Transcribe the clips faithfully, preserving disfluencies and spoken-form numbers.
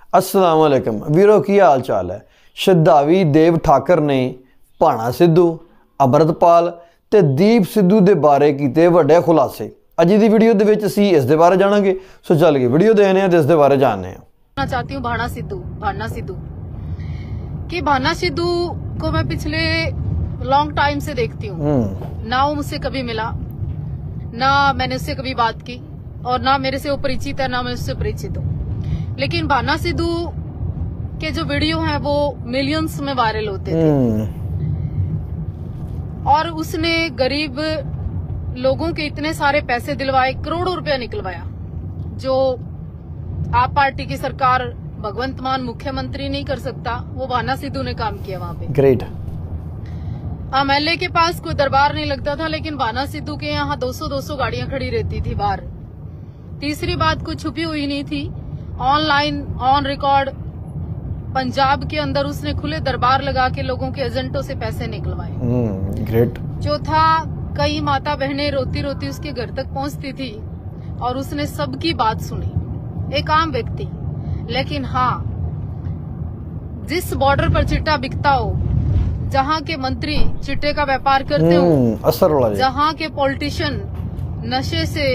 अस्सलाम वालेकुम वीरो की हाल चाल है। श्रद्धावी देव ठाकर ने भाना सिद्धू, अमृतपाल ते दीप सिद्धू दे बारे कीते वड्डे खुलासे। अज दी वीडियो दे विच असीं इस दे बारे जाणांगे, सो चल के वीडियो देखने हैं ते इस दे बारे जानने हैं। मैं चाहती हूँ भाना सिद्धू भाना सिद्धू कि भाना सिद्धू को मैं पिछले लॉन्ग टाइम से देखती हूँ। ना वो मुझसे कभी मिला, ना मैंने उससे कभी बात की, और ना मेरे से वो परिचित है, ना मैं उससे परिचित हूँ। लेकिन भाना सिद्धू के जो वीडियो हैं वो मिलियंस में वायरल होते थे, और उसने गरीब लोगों के इतने सारे पैसे दिलवाए, करोड़ों रुपया निकलवाया, जो आप पार्टी की सरकार भगवंत मान मुख्यमंत्री नहीं कर सकता। वो भाना सिद्धू ने काम किया वहां पे। ग्रेट। एमएलए के पास कोई दरबार नहीं लगता था, लेकिन भाना सिद्धू के यहाँ दो सौ दो सौ गाड़ियां खड़ी रहती थी बाहर। तीसरी बात कुछ छुपी हुई नहीं थी, ऑनलाइन ऑन रिकॉर्ड पंजाब के अंदर उसने खुले दरबार लगा के लोगों के एजेंटों से पैसे निकलवाए। ग्रेट। चौथा, कई माता बहनें रोती रोती उसके घर तक पहुंचती थी और उसने सबकी बात सुनी, एक आम व्यक्ति। लेकिन हाँ, जिस बॉर्डर पर चिट्टा बिकता हो, जहाँ के मंत्री चिट्टे का व्यापार करते हो, असर वाला, जहाँ के पॉलिटिशियन नशे से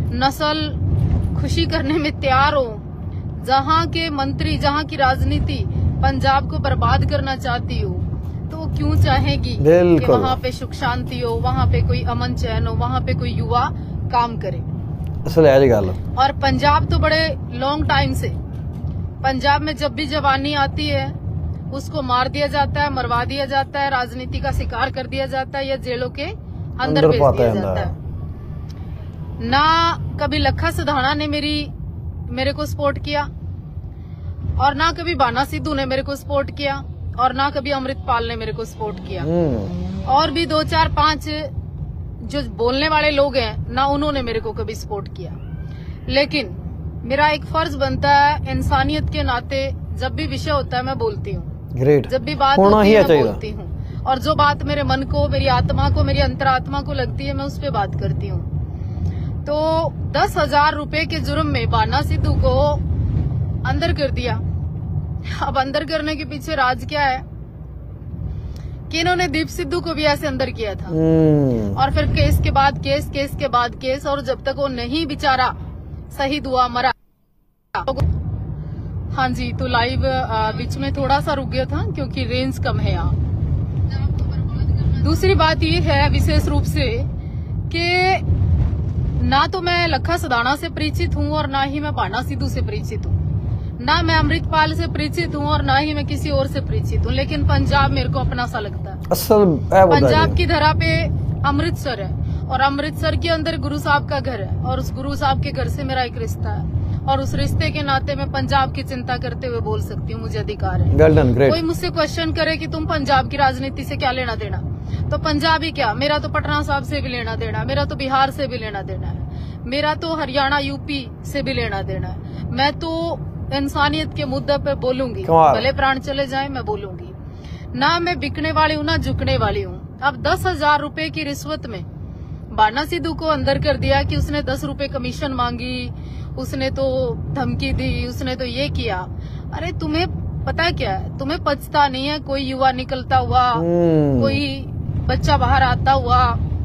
नस्ल खुशी करने में तैयार हो, जहाँ के मंत्री, जहाँ की राजनीति पंजाब को बर्बाद करना चाहती हो, तो वो क्यों चाहेगी कि वहाँ पे सुख शांति हो, वहाँ पे कोई अमन चैन हो, वहाँ पे कोई युवा काम करे। असल है गल। और पंजाब तो बड़े लॉन्ग टाइम से, पंजाब में जब भी जवानी आती है उसको मार दिया जाता है, मरवा दिया जाता है, राजनीति का शिकार कर दिया जाता है, या जेलों के अंदर भेज दिया जाता है। ना कभी लखा सिधाना ने मेरी मेरे को सपोर्ट किया, और ना कभी भाना सिद्धू ने मेरे को सपोर्ट किया, और ना कभी अमृतपाल ने मेरे को सपोर्ट किया। और भी दो चार पांच जो बोलने वाले लोग हैं ना, उन्होंने मेरे को कभी सपोर्ट किया। लेकिन मेरा एक फर्ज बनता है, इंसानियत के नाते, जब भी विषय होता है मैं बोलती हूँ। ग्रेट। जब भी बात होती है मैं बोलती हूँ, और जो बात मेरे मन को, मेरी आत्मा को, मेरी अंतरात्मा को लगती है, मैं उस पर बात करती हूँ। तो दस हजार रूपये के जुर्म में भाना सिद्धू को अंदर कर दिया। अब अंदर करने के पीछे राज क्या है कि इन्होंने दीप सिद्धू को भी ऐसे अंदर किया था, और फिर केस के बाद केस, केस के बाद केस, और जब तक वो नहीं बेचारा शहीद हुआ, मरा। हाँ जी, तो लाइव बीच में थोड़ा सा रुक गया था क्योंकि रेंज कम है यहाँ। दूसरी बात ये है विशेष रूप से कि ना तो मैं लखा सिधाना से परिचित हूँ, और ना ही मैं भाना सिद्धू से परिचित हूँ, ना मैं अमृतपाल से परिचित हूँ, और ना ही मैं किसी और से परिचित हूँ। लेकिन पंजाब मेरे को अपना सा लगता है। असल पंजाब की धरा पे अमृतसर है, और अमृतसर के अंदर गुरु साहब का घर है, और उस गुरु साहब के घर से मेरा एक रिश्ता है, और उस रिश्ते के नाते मैं पंजाब की चिंता करते हुए बोल सकती हूँ, मुझे अधिकार है। कोई मुझसे क्वेश्चन करे कि तुम पंजाब की राजनीति से क्या लेना देना, तो पंजाब ही क्या, मेरा तो पटना साहब से भी लेना देना, मेरा तो बिहार से भी लेना देना है, मेरा तो हरियाणा यूपी से भी लेना देना है। मैं तो इंसानियत के मुद्दे पे बोलूंगी, भले प्राण चले जाए, मैं बोलूंगी। ना मैं बिकने वाली हूँ, ना झुकने वाली हूँ। अब दस हजार रूपये की रिश्वत में भाना सिद्धू को अंदर कर दिया कि उसने दस रुपए कमीशन मांगी, उसने तो धमकी दी, उसने तो ये किया। अरे तुम्हें पता क्या है, तुम्हें पछता नहीं है कोई युवा निकलता हुआ, कोई बच्चा बाहर आता हुआ,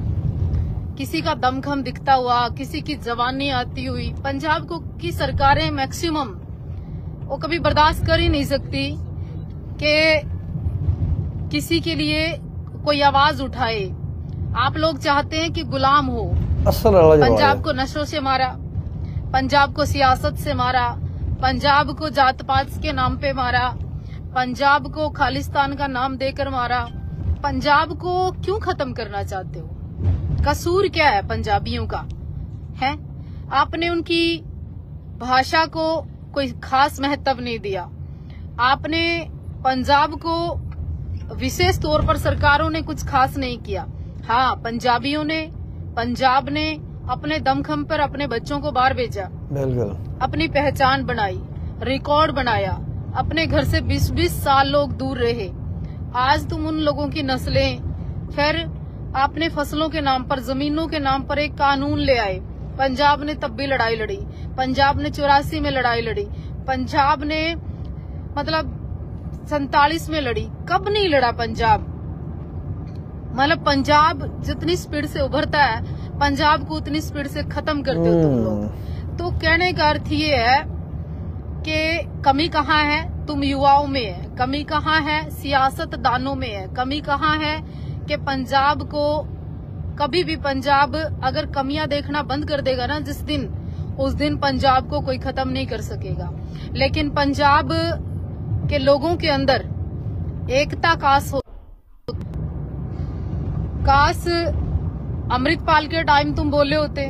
किसी का दमखम दिखता हुआ, किसी की जवानी आती हुई। पंजाब को की सरकारें मैक्सिमम वो कभी बर्दाश्त कर ही नहीं सकती कि किसी के लिए कोई आवाज उठाए। आप लोग चाहते हैं कि गुलाम हो। पंजाब को नशों से मारा, पंजाब को सियासत से मारा, पंजाब को जात पात के नाम पे मारा, पंजाब को खालिस्तान का नाम देकर मारा। पंजाब को क्यों खत्म करना चाहते हो? कसूर क्या है पंजाबियों का है? आपने उनकी भाषा को कोई खास महत्व नहीं दिया। आपने पंजाब को विशेष तौर पर सरकारों ने कुछ खास नहीं किया। हाँ, पंजाबियों ने, पंजाब ने अपने दमखम पर अपने बच्चों को बाहर भेजा, बिल्कुल अपनी पहचान बनाई, रिकॉर्ड बनाया, अपने घर से बीस बीस साल लोग दूर रहे। आज तुम उन लोगों की नस्लें, फिर आपने फसलों के नाम पर, जमीनों के नाम पर एक कानून ले आए। पंजाब ने तब भी लड़ाई लड़ी, पंजाब ने चौरासी में लड़ाई लड़ी, पंजाब ने मतलब सैतालीस में लड़ी, कब नहीं लड़ा पंजाब। मतलब पंजाब जितनी स्पीड से उभरता है, पंजाब को उतनी स्पीड से खत्म करते हो तुम लोग। तो कहने का अर्थ ये है कि कमी कहाँ है, तुम युवाओं में है, कमी कहाँ है सियासतदानों में है, कमी कहाँ है कि पंजाब को कभी भी, पंजाब अगर कमियां देखना बंद कर देगा ना जिस दिन, उस दिन पंजाब को कोई खत्म नहीं कर सकेगा। लेकिन पंजाब के लोगों के अंदर एकता काश हो, काश अमृतपाल के टाइम तुम बोले होते,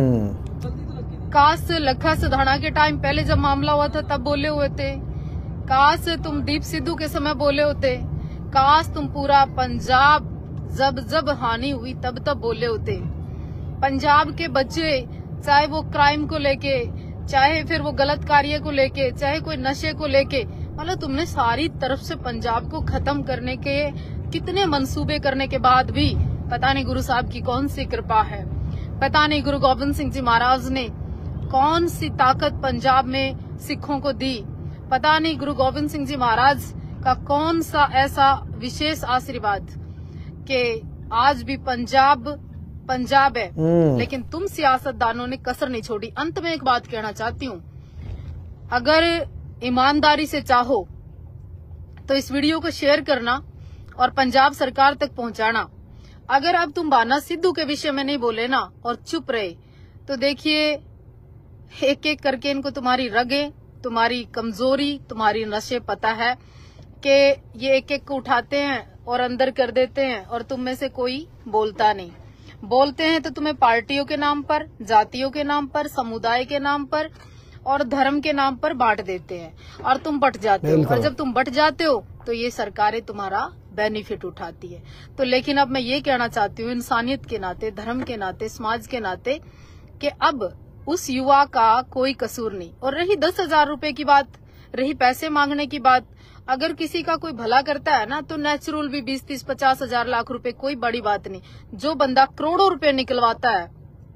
काश लखा सधाना के टाइम पहले जब मामला हुआ था तब बोले हुए थे, काश तुम दीप सिद्धू के समय बोले होते, काश तुम पूरा पंजाब जब जब हानि हुई तब तब बोले होते। पंजाब के बच्चे चाहे वो क्राइम को लेके, चाहे फिर वो गलत कार्य को लेके, चाहे कोई नशे को लेके, मतलब तुमने सारी तरफ से पंजाब को खत्म करने के कितने मंसूबे करने के बाद भी पता नहीं गुरु साहब की कौन सी कृपा है, पता नहीं गुरु गोविंद सिंह जी महाराज ने कौन सी ताकत पंजाब में सिखों को दी, पता नहीं गुरु गोविंद सिंह जी महाराज का कौन सा ऐसा विशेष आशीर्वाद कि आज भी पंजाब पंजाब है। लेकिन तुम सियासतदानों ने कसर नहीं छोड़ी। अंत में एक बात कहना चाहती हूँ, अगर ईमानदारी से चाहो तो इस वीडियो को शेयर करना और पंजाब सरकार तक पहुंचाना। अगर अब तुम बाना सिद्धू के विषय में नहीं बोले ना और चुप रहे तो देखिए एक एक करके इनको तुम्हारी रगे, तुम्हारी कमजोरी, तुम्हारी नशे पता है कि ये एक एक को उठाते हैं और अंदर कर देते हैं और तुम में से कोई बोलता नहीं। बोलते हैं तो तुम्हें पार्टियों के नाम पर, जातियों के नाम पर, समुदाय के नाम पर और धर्म के नाम पर बांट देते हैं और तुम बट जाते हो। और जब तुम बट जाते हो तो ये सरकारें तुम्हारा बेनिफिट उठाती है। तो लेकिन अब मैं ये कहना चाहती हूँ इंसानियत के नाते, धर्म के नाते, समाज के नाते कि अब उस युवा का कोई कसूर नहीं। और रही दस हजार रूपये की बात, रही पैसे मांगने की बात, अगर किसी का कोई भला करता है ना तो नेचुरल भी बीस तीस पचास हजार लाख रुपए कोई बड़ी बात नहीं। जो बंदा करोड़ों रुपए निकलवाता है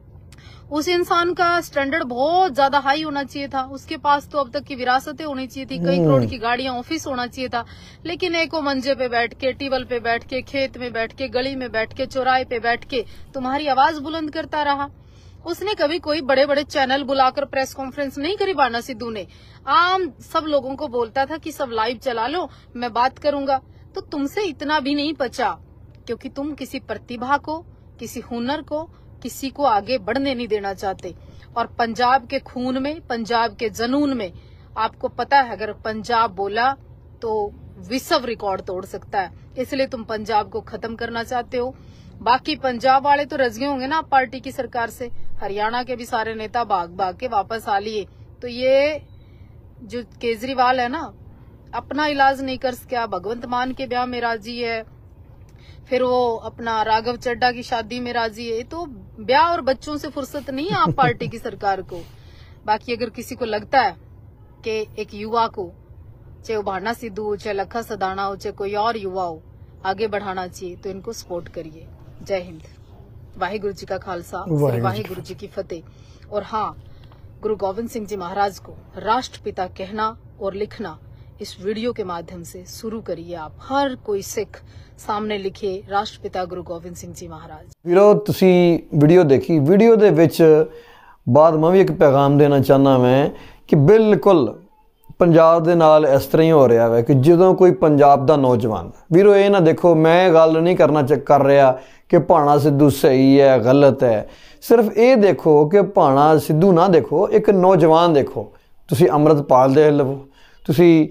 उस इंसान का स्टैंडर्ड बहुत ज्यादा हाई होना चाहिए था। उसके पास तो अब तक की विरासतें होनी चाहिए थी, कई करोड़ की गाड़ियां, ऑफिस होना चाहिए था। लेकिन एको मंजे पे बैठ के, टेबल पे बैठ के, खेत में बैठ के, गली में बैठ के, चौराहे पे बैठ के तुम्हारी आवाज बुलंद करता रहा। उसने कभी कोई बड़े बड़े चैनल बुलाकर प्रेस कॉन्फ्रेंस नहीं करी। बाना सिद्धू ने आम सब लोगों को बोलता था कि सब लाइव चला लो, मैं बात करूंगा। तो तुमसे इतना भी नहीं बचा क्योंकि तुम किसी प्रतिभा को, किसी हुनर को, किसी को आगे बढ़ने नहीं देना चाहते। और पंजाब के खून में, पंजाब के जनून में आपको पता है अगर पंजाब बोला तो विश्व रिकॉर्ड तोड़ सकता है। इसलिए तुम पंजाब को खत्म करना चाहते हो। बाकी पंजाब वाले तो रज गए होंगे ना पार्टी की सरकार से। हरियाणा के भी सारे नेता भाग भाग के वापस आ लिए। तो ये जो केजरीवाल है ना, अपना इलाज नहीं कर सका, भगवंत मान के ब्याह में राजी है, फिर वो अपना राघव चड्डा की शादी में राजी है। तो ब्याह और बच्चों से फुर्सत नहीं है आप पार्टी की सरकार को। बाकी अगर किसी को लगता है कि एक युवा को, चाहे वो बाना सिद्धू हो, चाहे लखा सदाना हो, चाहे कोई और युवा हो, आगे बढ़ाना चाहिए तो इनको सपोर्ट करिए। जय हिंद। वाहिगुरु जी का खालसा, वाहिगुरु जी की फतेह। और हाँ, गुरु गोविंद सिंह जी महाराज को राष्ट्रपिता कहना और लिखना इस वीडियो के माध्यम से शुरू करिए। आप हर कोई सिख सामने लिखे राष्ट्रपिता गुरु गोविंद सिंह जी महाराज। ਵੀਰੋ ਤੁਸੀਂ ਵੀਡੀਓ ਦੇਖੀ, ਵੀਡੀਓ ਦੇ ਵਿੱਚ ਬਾਅਦ ਮੈਂ ਵੀ ਇੱਕ ਪੈਗਾਮ ਦੇਣਾ ਚਾਹੁੰਦਾ ਮੈਂ ਕਿ ਬਿਲਕੁਲ ਪੰਜਾਬ ਦੇ ਨਾਲ ਇਸ ਤਰ੍ਹਾਂ ਹੀ ਹੋ ਰਿਹਾ ਹੈ ਕਿ ਜਦੋਂ ਕੋਈ ਪੰਜਾਬ ਦਾ ਨੌਜਵਾਨ, ਵੀਰੋ ਇਹ ਨਾ ਦੇਖੋ ਮੈਂ ਗੱਲ ਨਹੀਂ ਕਰਨਾ ਕਰ ਰਿਹਾ ਕਿ ਭਾਣਾ ਸਿੱਧੂ ਸਹੀ ਹੈ ਗਲਤ ਹੈ। ਸਿਰਫ ਇਹ ਦੇਖੋ ਕਿ ਭਾਣਾ ਸਿੱਧੂ ਨਾ ਦੇਖੋ, ਇੱਕ ਨੌਜਵਾਨ ਦੇਖੋ। ਤੁਸੀਂ ਅੰਮ੍ਰਿਤਪਾਲ ਦੇਖ ਲਵੋ, ਤੁਸੀਂ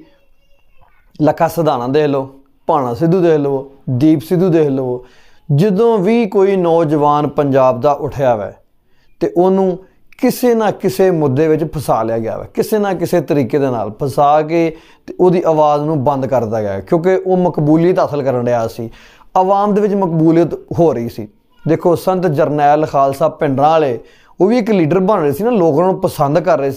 ਲੱਖਾ ਸਧਾਣਾ ਦੇਖ ਲਓ, ਭਾਣਾ ਸਿੱਧੂ ਦੇਖ ਲਵੋ, ਦੀਪ ਸਿੱਧੂ ਦੇਖ ਲਵੋ। ਜਦੋਂ ਵੀ ਕੋਈ ਨੌਜਵਾਨ ਪੰਜਾਬ ਦਾ ਉੱਠਿਆ ਵੈ ਤੇ ਉਹਨੂੰ ਕਿਸੇ ਨਾ ਕਿਸੇ ਮੁੱਦੇ ਵਿੱਚ ਫਸਾ ਲਿਆ ਗਿਆ ਵੈ, ਕਿਸੇ ਨਾ ਕਿਸੇ ਤਰੀਕੇ ਦੇ ਨਾਲ ਫਸਾ ਕੇ ਤੇ ਉਹਦੀ ਆਵਾਜ਼ ਨੂੰ ਬੰਦ ਕਰ ਦਿੱਤਾ ਗਿਆ ਕਿਉਂਕਿ ਉਹ ਮਕਬੂਲੀਅਤ ਹਾਸਲ ਕਰਨ ਰਿਹਾ ਸੀ। ਆਵਾਮ ਦੇ ਵਿੱਚ ਮਕਬੂਲੀਅਤ ਹੋ ਰਹੀ ਸੀ। ਦੇਖੋ ਸੰਤ ਜਰਨੈਲ ਖਾਲਸਾ ਪਿੰਡਰਾਂ ਵਾਲੇ ਉਹ ਵੀ ਇੱਕ ਲੀਡਰ ਬਣ ਰਹੇ ਸੀ ਨਾ, ਲੋਕ ਉਹਨਾਂ ਨੂੰ ਪਸੰਦ ਕਰ ਰਹੇ ਸੀ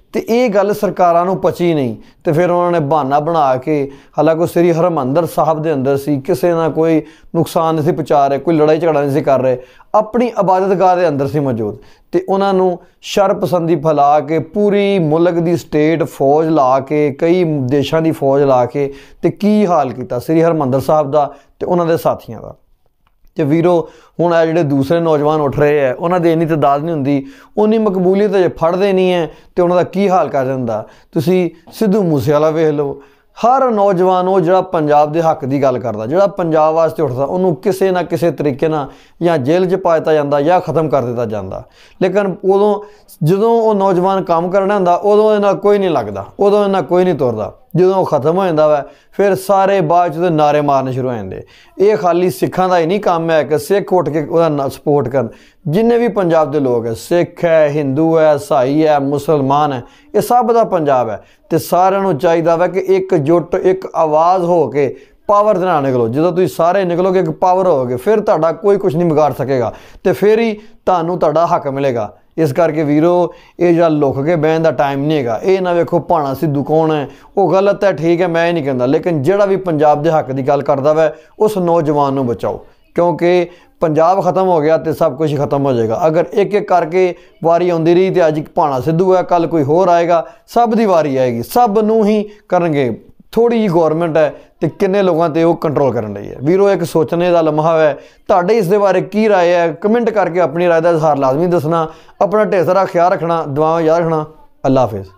ਤੇ ਇਹ ਗੱਲ ਸਰਕਾਰਾਂ ਨੂੰ ਪਚੀ ਨਹੀਂ ਤੇ ਫਿਰ ਉਹਨਾਂ ਨੇ ਬਹਾਨਾ ਬਣਾ ਕੇ, ਹਾਲਾਂਕਿ ਸ੍ਰੀ ਹਰਿਮੰਦਰ ਸਾਹਿਬ ਦੇ ਅੰਦਰ ਸੀ, ਕਿਸੇ ਨਾਲ ਕੋਈ ਨੁਕਸਾਨ ਨਹੀਂ ਸੀ ਪਹੁੰਚਾ ਰਹੇ, ਕੋਈ ਲੜਾਈ ਝਗੜਾ ਨਹੀਂ ਸੀ ਕਰ ਰਹੇ, ਆਪਣੀ ਇਬਾਦਤਗਾਹ ਦੇ ਅੰਦਰ ਸੀ ਮੌਜੂਦ, ਤੇ ਉਹਨਾਂ ਨੂੰ ਸ਼ਰਪਸੰਦੀ ਫੈਲਾ ਕੇ ਪੂਰੀ ਮੁਲਕ ਦੀ ਸਟੇਟ ਫੌਜ ਲਾ ਕੇ, ਕਈ ਦੇਸ਼ਾਂ ਦੀ ਫੌਜ ਲਾ ਕੇ ਤੇ ਕੀ ਹਾਲ ਕੀਤਾ ਸ੍ਰੀ ਹਰਿਮੰਦਰ ਸਾਹਿਬ ਦਾ ਤੇ ਉਹਨਾਂ ਦੇ ਸਾਥੀਆਂ ਦਾ। ਤੇ ਵੀਰੋ ਹੁਣ ਇਹ ਜਿਹੜੇ ਦੂਸਰੇ ਨੌਜਵਾਨ ਉੱਠ ਰਹੇ ਹੈ, ਉਹਨਾਂ ਦੀ ਇੰਨੀ ਤਾਦਾਦ ਨਹੀਂ ਹੁੰਦੀ, ਉਨੀ ਮਕਬੂਲੀਅਤ ਜੇ ਫੜਦੇ ਨਹੀਂ ਹੈ ਤੇ ਉਹਨਾਂ ਦਾ ਕੀ ਹਾਲ ਕਰ ਜਾਂਦਾ। ਤੁਸੀਂ ਸਿੱਧੂ ਮੂਸੇਵਾਲਾ ਵੇਖ ਲਓ, ਹਰ ਨੌਜਵਾਨ ਉਹ ਜਿਹੜਾ ਪੰਜਾਬ ਦੇ ਹੱਕ ਦੀ ਗੱਲ ਕਰਦਾ, ਜਿਹੜਾ ਪੰਜਾਬ ਵਾਸਤੇ ਉੱਠਦਾ, ਉਹਨੂੰ ਕਿਸੇ ਨਾ ਕਿਸੇ ਤਰੀਕੇ ਨਾਲ ਜਾਂ ਜੇਲ੍ਹ 'ਚ ਪਾ ਦਿੱਤਾ ਜਾਂਦਾ ਜਾਂ ਖ਼ਤਮ ਕਰ ਦਿੱਤਾ ਜਾਂਦਾ। ਲੇਕਿਨ ਉਦੋਂ ਜਦੋਂ ਉਹ ਨੌਜਵਾਨ ਕੰਮ ਕਰਨਾ ਹੁੰਦਾ, ਉਦੋਂ ਇਹਨਾਂ ਕੋਈ ਨਹੀਂ ਲੱਗਦਾ, ਉਦੋਂ ਇਹਨਾਂ ਕੋਈ ਨਹੀਂ ਤੁਰਦਾ। ਜਦੋਂ ਉਹ ਖ਼ਤਮ ਹੋ ਜਾਂਦਾ ਵਾ ਫਿਰ ਸਾਰੇ ਬਾਅਦ 'ਚ ਨਾਅਰੇ ਮਾਰਨੇ ਸ਼ੁਰੂ ਹੋ ਜਾਂਦੇ। ਇਹ ਖਾਲੀ ਸਿੱਖਾਂ ਦਾ ਹੀ ਨਹੀਂ ਕੰਮ ਹੈ ਕਿ ਸਿੱਖ ਉੱਠ ਕੇ ਉਹਦਾ ਸਪੋਰਟ ਕਰਨ, ਜਿੰਨੇ ਵੀ ਪੰਜਾਬ ਦੇ ਲੋਕ ਹੈ, ਸਿੱਖ ਹੈ, ਹਿੰਦੂ ਹੈ, ਈਸਾਈ ਹੈ, ਮੁਸਲਮਾਨ ਹੈ, ਇਹ ਸਭ ਦਾ ਪੰਜਾਬ ਹੈ ਤੇ ਸਾਰਿਆਂ ਨੂੰ ਚਾਹੀਦਾ ਵਾ ਕਿ ਇੱਕਜੁੱਟ ਇੱਕ ਆਵਾਜ਼ ਹੋ ਕੇ ਪਾਵਰ ਦੇ ਨਾਲ ਨਿਕਲੋ। ਜਦੋਂ ਤੁਸੀਂ ਸਾਰੇ ਨਿਕਲੋਗੇ, ਇੱਕ ਪਾਵਰ ਹੋਵੋਗੇ, ਫਿਰ ਤੁਹਾਡਾ ਕੋਈ ਕੁਝ ਨਹੀਂ ਵਿਗਾੜ ਸਕੇਗਾ ਤੇ ਫਿਰ ਹੀ ਤੁਹਾਨੂੰ ਤੁਹਾਡਾ ਹੱਕ ਮਿਲੇਗਾ। ਇਸ ਕਰਕੇ ਵੀਰੋ ਇਹ ਜਿਹੜਾ ਲੁਕ ਕੇ ਬਹਿਣ ਦਾ ਟਾਈਮ ਨਹੀਂ ਹੈਗਾ। ਇਹ ਨਾ ਵੇਖੋ ਭਾਣਾ ਸਿੱਧੂ ਕੌਣ ਹੈ, ਉਹ ਗਲਤ ਹੈ, ਠੀਕ ਹੈ, ਮੈਂ ਇਹ ਨਹੀਂ ਕਹਿੰਦਾ, ਲੇਕਿਨ ਜਿਹੜਾ ਵੀ ਪੰਜਾਬ ਦੇ ਹੱਕ ਦੀ ਗੱਲ ਕਰਦਾ ਵੈ ਉਸ ਨੌਜਵਾਨ ਨੂੰ ਬਚਾਓ, ਕਿਉਂਕਿ ਪੰਜਾਬ ਖਤਮ ਹੋ ਗਿਆ ਤੇ ਸਭ ਕੁਝ ਖਤਮ ਹੋ ਜਾਏਗਾ। ਅਗਰ ਇੱਕ ਇੱਕ ਕਰਕੇ ਵਾਰੀ ਆਉਂਦੀ ਰਹੀ ਤੇ ਅੱਜ ਭਾਣਾ ਸਿੱਧੂ ਹੈ, ਕੱਲ ਕੋਈ ਹੋਰ ਆਏਗਾ, ਸਭ ਦੀ ਵਾਰੀ ਆਏਗੀ, ਸਭ ਨੂੰ ਹੀ ਕਰਨਗੇ। ਥੋੜੀ ਜਿਹੀ ਗੌਰਮੈਂਟ ਹੈ ਤੇ ਕਿੰਨੇ ਲੋਕਾਂ ਤੇ ਉਹ ਕੰਟਰੋਲ ਕਰਨ ਲਈ ਹੈ। ਵੀਰੋ ਇੱਕ ਸੋਚਣੇ ਦਾ ਲਮਹਾ ਹੈ। ਤੁਹਾਡੇ ਇਸ ਦੇ ਬਾਰੇ ਕੀ ਰਾਏ ਹੈ? ਕਮੈਂਟ ਕਰਕੇ ਆਪਣੀ ਰਾਏ ਦਾ ਇਜ਼ਹਾਰ ਲਾਜ਼ਮੀ ਦੱਸਣਾ। ਆਪਣਾ ਢੇਰ ਸਾਰਾ ਖਿਆਲ ਰੱਖਣਾ, ਦੁਆਵਾਂ ਯਾਦ ਰੱਖਣਾ। ਅੱਲਾ ਹਾਫਿਜ਼।